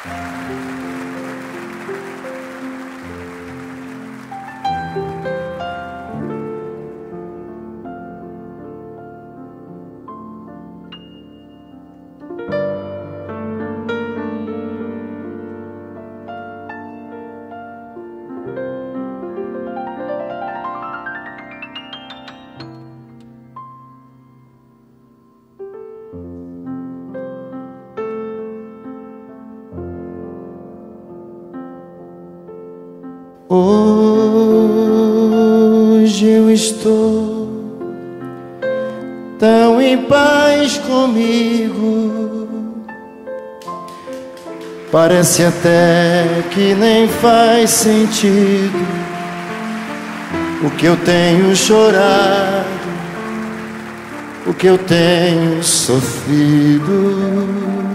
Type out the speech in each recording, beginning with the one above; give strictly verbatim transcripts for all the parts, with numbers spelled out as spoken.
Hoje eu estou tão em paz comigo, parece até que nem faz sentido o que eu tenho chorado, o que eu tenho sofrido.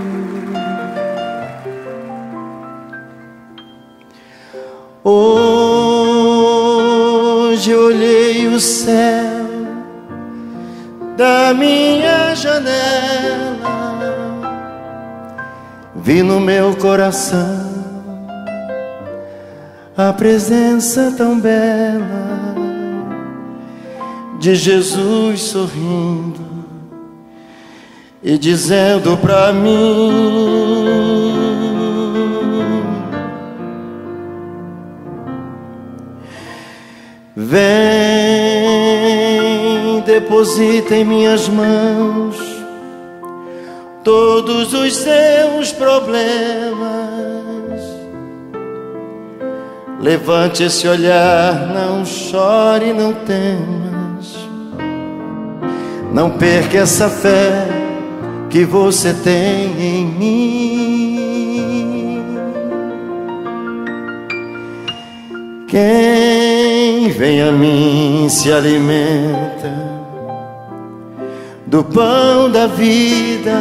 Hoje eu olhei o céu da minha janela, vi no meu coração a presença tão bela de Jesus sorrindo e dizendo pra mim: vem, deposita em minhas mãos todos os seus problemas. Levante esse olhar, não chore, não temas. Não perca essa fé que você tem em mim. Quem vem a mim se alimenta do pão da vida.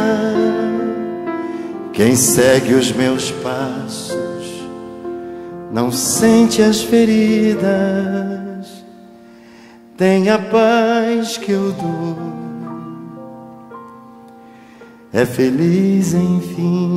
Quem segue os meus passos não sente as feridas. Tem a paz que eu dou, é feliz enfim.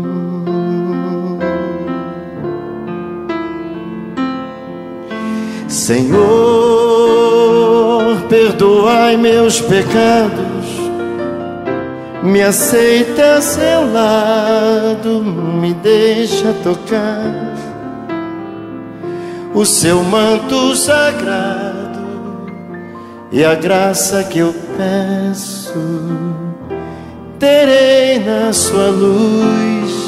Senhor, perdoai meus pecados, me aceita a seu lado, me deixa tocar o seu manto sagrado e a graça que eu peço terei na sua luz.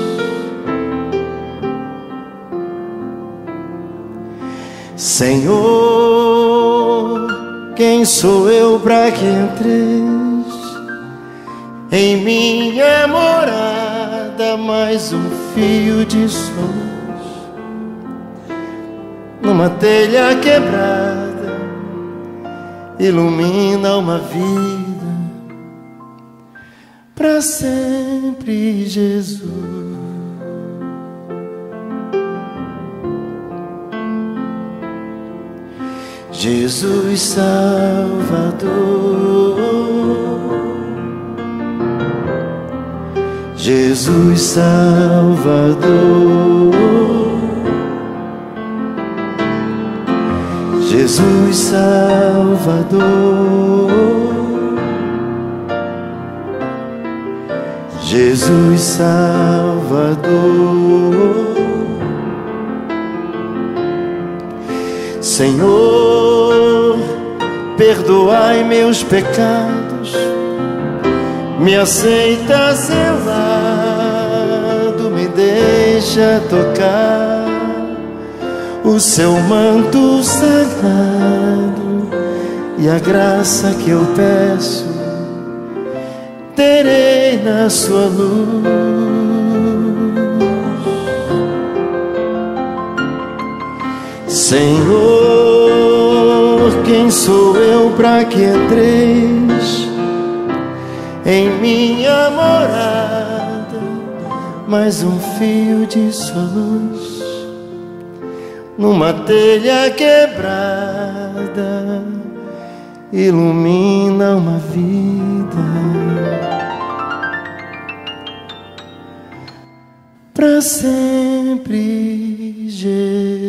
Senhor, quem sou eu para que entres em minha morada? Mais um fio de luz numa telha quebrada ilumina uma vida para sempre, Jesus. Jesus Salvador, Jesus Salvador, Jesus Salvador, Jesus Salvador. Senhor, perdoai meus pecados, me aceita a seu lado, me deixa tocar o seu manto sagrado e a graça que eu peço terei na sua luz. Senhor, quem sou eu para que entreis em minha morada? Mais um fio de sua luz numa telha quebrada ilumina uma vida para sempre, Jesus.